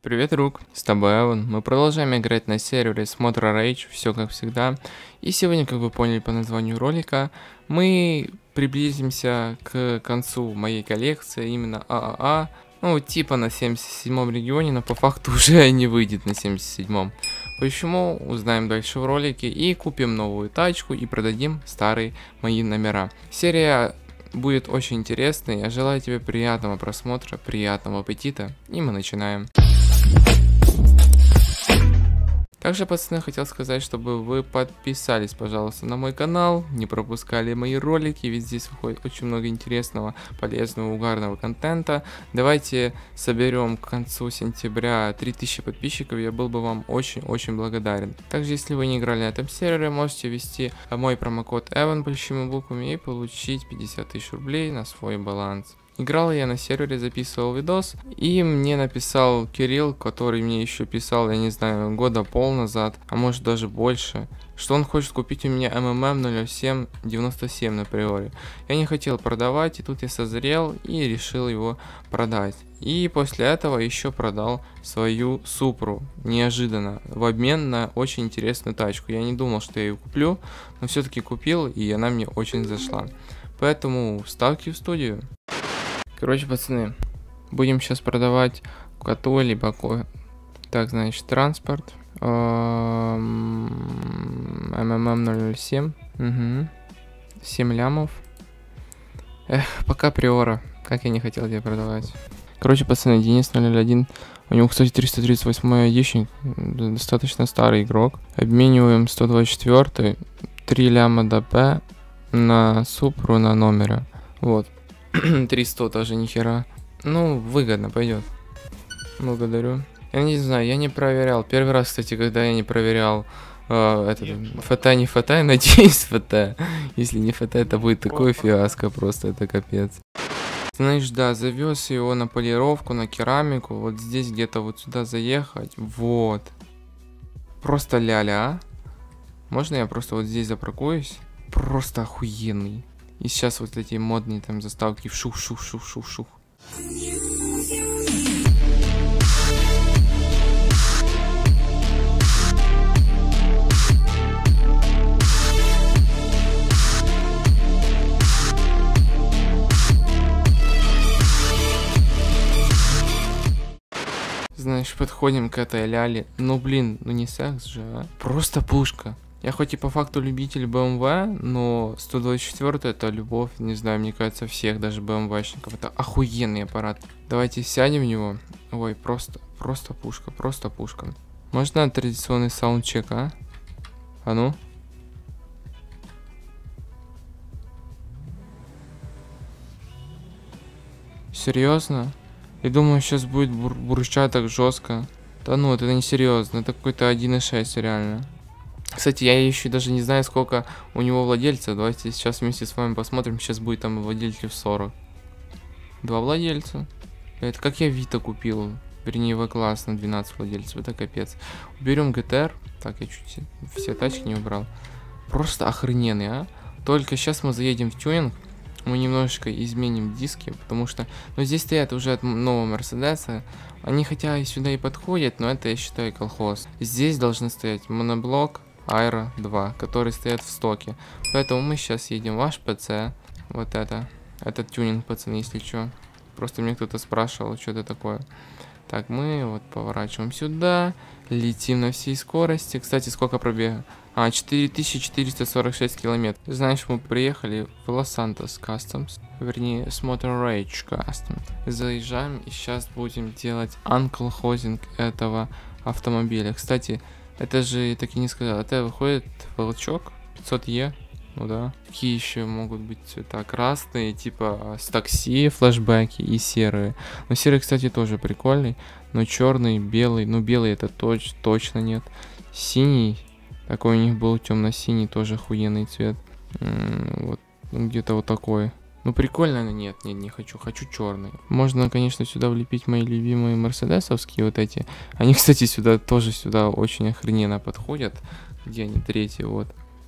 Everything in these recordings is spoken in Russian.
Привет, друг, с тобой Эван. Мы продолжаем играть на сервере Smotra Rage, все как всегда. И сегодня, как вы поняли по названию ролика, мы приблизимся к концу моей коллекции, именно ААА. Ну, типа на 77-м регионе, но по факту уже не выйдет на 77-м. Почему, узнаем дальше в ролике. И купим новую тачку и продадим старые мои номера. Серия будет очень интересной. Я желаю тебе приятного просмотра, приятного аппетита. И мы начинаем. Также, пацаны, хотел сказать, чтобы вы подписались, пожалуйста, на мой канал, не пропускали мои ролики, ведь здесь выходит очень много интересного, полезного, угарного контента. Давайте соберем к концу сентября 3000 подписчиков, я был бы вам очень-очень благодарен. Также, если вы не играли на этом сервере, можете ввести мой промокод EVAN большими буквами и получить 50 тысяч рублей на свой баланс. Играл я на сервере, записывал видос, и мне написал Кирилл, который мне еще писал, я не знаю, года пол назад, а может даже больше, что он хочет купить у меня МММ 0797 на приоре. Я не хотел продавать, и тут я созрел и решил его продать. И после этого еще продал свою Супру, неожиданно, в обмен на очень интересную тачку. Я не думал, что я ее куплю, но все-таки купил, и она мне очень зашла. Поэтому ставки в студию. Короче, пацаны, будем сейчас продавать коту либо так, значит, транспорт. МММ 07. Угу. 7 лямов. Эх, пока приора. Как я не хотел тебе продавать. Короче, пацаны, Денис 001. У него, кстати, 338 айдишник. Достаточно старый игрок. Обмениваем 124. 3 ляма ДП на Супру на номера. Вот. 300 тоже нихера. Ну, выгодно, пойдет. Благодарю. Я не знаю, я не проверял. Первый раз, кстати, когда я не проверял ФТ, не ФТ, надеюсь, ФТ. Если не ФТ, это будет такое фиаско, просто это капец. Знаешь, да, завез его на полировку, на керамику. Вот здесь где-то вот сюда заехать. Вот. Просто ляля, а? Можно я просто вот здесь запаркуюсь? Просто охуенный. И сейчас вот эти модные там заставки в шух-шух-шух-шух-шух. Знаешь, подходим к этой ляле. Ну блин, ну не секс же, а? Просто пушка. Я хоть и по факту любитель BMW, но 124 это любовь, не знаю, мне кажется, всех, даже BMW-шников. Это охуенный аппарат. Давайте сядем в него. Ой, просто пушка, просто пушка. Можно традиционный саундчек, а? А ну? Серьезно? Я думаю, сейчас будет бурчать так жестко. Да ну, это не серьезно, это какой-то 1.6 реально. Кстати, я еще даже не знаю, сколько у него владельцев. Давайте сейчас вместе с вами посмотрим. Сейчас будет там владельцев 40. 2 владельца. Это как я Вита купил. Вернее, В-класс на 12 владельцев. Это капец. Уберем ГТР. Так, я чуть все тачки не убрал. Просто охрененный, а. Только сейчас мы заедем в тюнинг. Мы немножечко изменим диски. Потому что, ну, здесь стоят уже от нового Мерседеса. Они хотя и сюда и подходят, но это, я считаю, колхоз. Здесь должны стоять моноблок Айро 2, которые стоят в стоке. Поэтому мы сейчас едем в ваш ПЦ. Вот это. Этот тюнинг, пацаны, если что. Просто мне кто-то спрашивал, что это такое. Так, мы вот поворачиваем сюда. Летим на всей скорости. Кстати, сколько пробега? 4446 километров. Знаешь, мы приехали в Лос-Сантос Customs. Вернее, Smotra Rage Custom. Заезжаем и сейчас будем делать анклхозинг этого автомобиля. Кстати, это же, я так и не сказал, это выходит волчок 500Е. Ну да. Какие еще могут быть цвета? Красные, типа с такси, флешбеки и серые. Но серый, кстати, тоже прикольный. Но черный, белый, ну белый это точно нет. Синий, такой у них был темно-синий, тоже охуенный цвет. Вот, где-то вот такой. Ну прикольно, но нет, не хочу, хочу черный. Можно, конечно, сюда влепить мои любимые мерседесовские вот эти. Они, кстати, сюда тоже очень охрененно подходят. Где они? Третий, вот.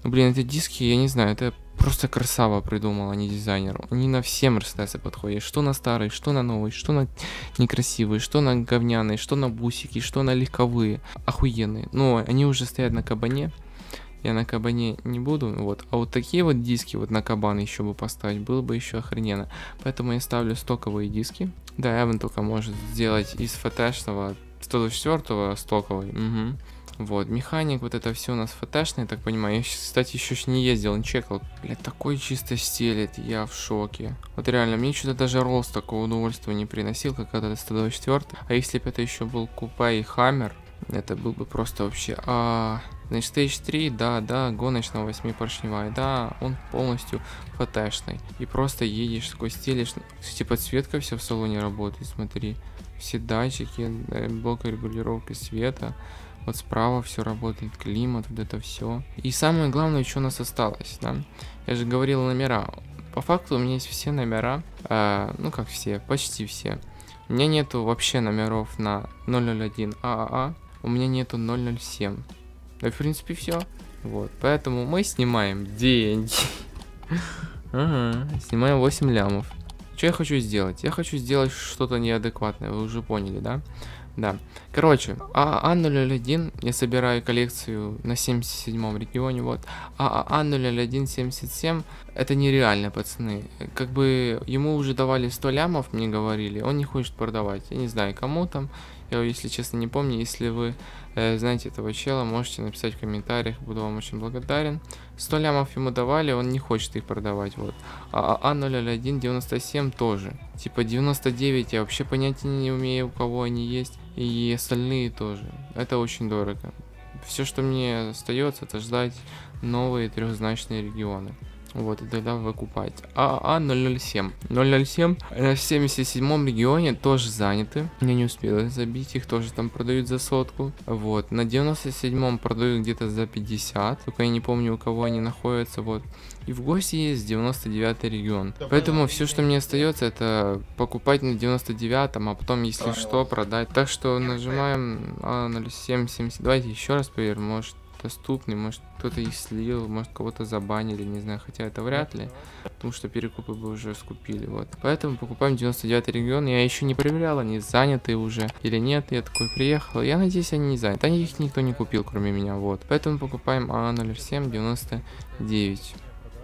Ну, блин, эти диски, я не знаю, это просто красава придумал, а не дизайнер. Они на все Мерседесы подходят. Что на старый, что на новый, что на некрасивые, что на говняные, что на бусики, что на легковые. Охуенные. Но они уже стоят на кабане. Я на кабане не буду, вот. А вот такие вот диски вот на кабан еще бы поставить, было бы еще охрененно. Поэтому я ставлю стоковые диски. Да, Эван только может сделать из ФТшного 124 стоковый. Угу. Вот, механик, вот это все у нас ФТшный, я так понимаю. Я, кстати, еще не ездил, не чекал. Блядь, такой чисто стелет, я в шоке. Вот реально, мне что-то даже Роллс такого удовольствия не приносил, как этот 124. А если бы это еще был купе и Хаммер, это был бы просто вообще... Значит, Stage 3, да, гоночная 8-поршневая, да, он полностью ФТшный. И просто едешь, такой стелишь. Кстати, подсветка вся в салоне работает, смотри. Все датчики, блок регулировки света. Вот справа все работает, климат, вот это все. И самое главное, что у нас осталось, да. Я же говорил номера. По факту у меня есть все номера, ну как все, почти все. У меня нету вообще номеров на 001 ААА, у меня нету 007. Да, в принципе, все. Вот, поэтому мы снимаем деньги. Ага, снимаем 8 лямов. Что я хочу сделать? Я хочу сделать что-то неадекватное, вы уже поняли, да? Да. Короче, ААА-001 я собираю коллекцию на 77-м регионе, вот. ААА-001-77 это нереально, пацаны. Как бы ему уже давали 100 лямов, мне говорили, он не хочет продавать. Я не знаю, кому там. Я, если честно, не помню. Если вы знаете этого чела, можете написать в комментариях, буду вам очень благодарен. 100 лямов ему давали, он не хочет их продавать, вот. ААА-001-97 тоже. Типа 99 я вообще понятия не умею, у кого они есть. И остальные тоже. Это очень дорого. Все, что мне остается, это ждать новые трехзначные регионы. Вот, и тогда выкупать. ААА-007. 007 на 77-м регионе тоже заняты. Я не успел забить, их тоже там продают за 100. Вот, на 97-м продают где-то за 50. Только я не помню, у кого они находятся, вот. И в гости есть 99-й регион. Поэтому все, что мне остается, это покупать на 99-м, а потом, если что, продать. Так что нажимаем А0770. Давайте еще раз проверим, может доступный, может кто-то их слил, может кого-то забанили, не знаю, хотя это вряд ли, потому что перекупы бы уже скупили, вот. Поэтому покупаем 99 регион, я еще не проверял, они заняты уже или нет, я такой приехал, я надеюсь, они не заняты, они их никто не купил, кроме меня, вот. Поэтому покупаем А07 99.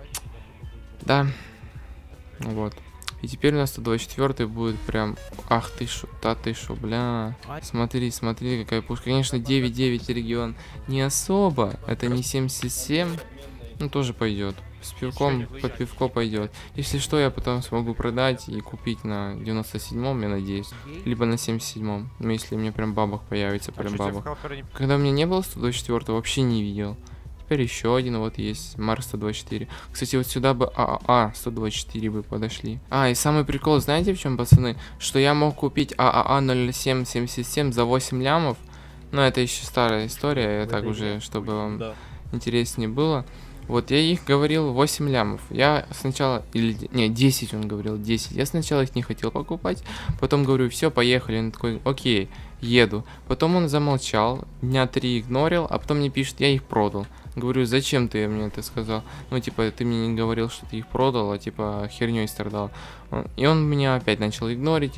Да, вот. И теперь у нас 124 будет прям... Ах ты шо, бля. Смотри, смотри, какая пушка. Конечно, 9-9 регион не особо. Это не 77. Ну, тоже пойдет. С пивком, под пивко пойдет. Если что, я потом смогу продать и купить на 97-м, я надеюсь. Либо на 77-м. Ну, если мне прям бабах появится, прям бабах. Когда у меня не было 124, вообще не видел. Теперь еще один, вот есть Марс 124. Кстати, вот сюда бы ААА 124 бы подошли. И самый прикол, знаете в чем, пацаны? Что я мог купить ААА 0777 за 8 лямов. Но это еще старая история, я так уже, чтобы вам интереснее было. Вот я их говорил 8 лямов. Я сначала, не, 10 он говорил, 10. Я сначала их не хотел покупать. Потом говорю, все, поехали. Он такой, окей, еду. Потом он замолчал, дня 3 игнорил, а потом мне пишет, я их продал. Говорю, зачем ты мне это сказал? Ну, типа, ты мне не говорил, что ты их продал, а типа херней страдал. И он меня опять начал игнорить.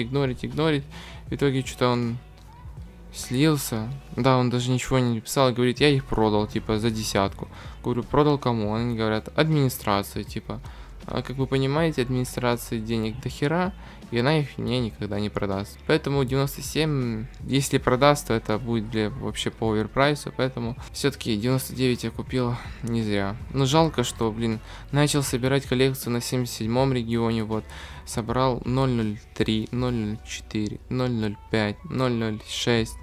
В итоге что-то он слился. Да, он даже ничего не писал, говорит, я их продал, типа, за 10. Говорю, продал кому? Они говорят, администрации, типа. А как вы понимаете, администрации денег до хера, и она их мне никогда не продаст. Поэтому 97, если продаст, то это будет вообще по оверпрайсу, поэтому все-таки 99 я купил не зря. Но жалко, что, блин, начал собирать коллекцию на 77-м регионе, вот. Собрал 003, 004, 005, 006,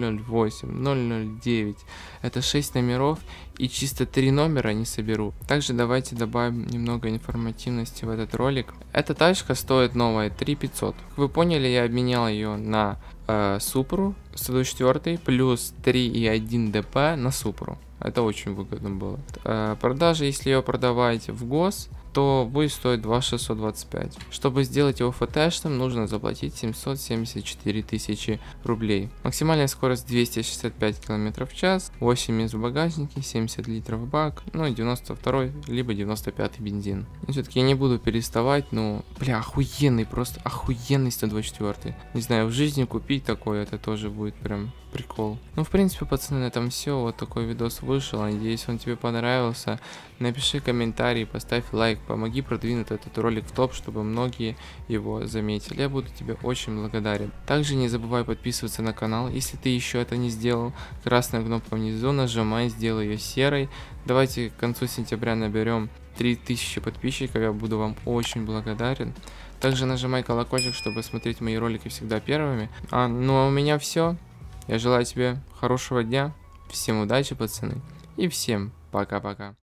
008, 009. Это 6 номеров, и чисто 3 номера не соберу. Также давайте добавим немного информативности в этот ролик. Эта тачка стоит новая 3500. Как вы поняли, я обменял ее на Supra 124 плюс 3.1 ДП на Supra. Это очень выгодно было. Продажа, если ее продавать в ГОС, то будет стоить 2625. Чтобы сделать его фотешным, нужно заплатить 774 тысячи рублей. Максимальная скорость 265 км в час, 8 мест в багажнике, 70 литров бак, ну и 92 либо 95 бензин. Все-таки я не буду переставать, ну, бля, охуенный, просто охуенный 124. Не знаю, в жизни купить такой, это тоже будет прям прикол. Ну, в принципе, пацаны, на этом все. Вот такой видос вышел. Надеюсь, он тебе понравился. Напиши комментарий, поставь лайк, помоги продвинуть этот ролик в топ, чтобы многие его заметили. Я буду тебе очень благодарен. Также не забывай подписываться на канал, если ты еще это не сделал. Красная кнопка внизу, нажимай, сделай ее серой. Давайте к концу сентября наберем 3000 подписчиков, я буду вам очень благодарен. Также нажимай колокольчик, чтобы смотреть мои ролики всегда первыми. Ну а у меня все. Я желаю тебе хорошего дня, всем удачи, пацаны, и всем пока-пока.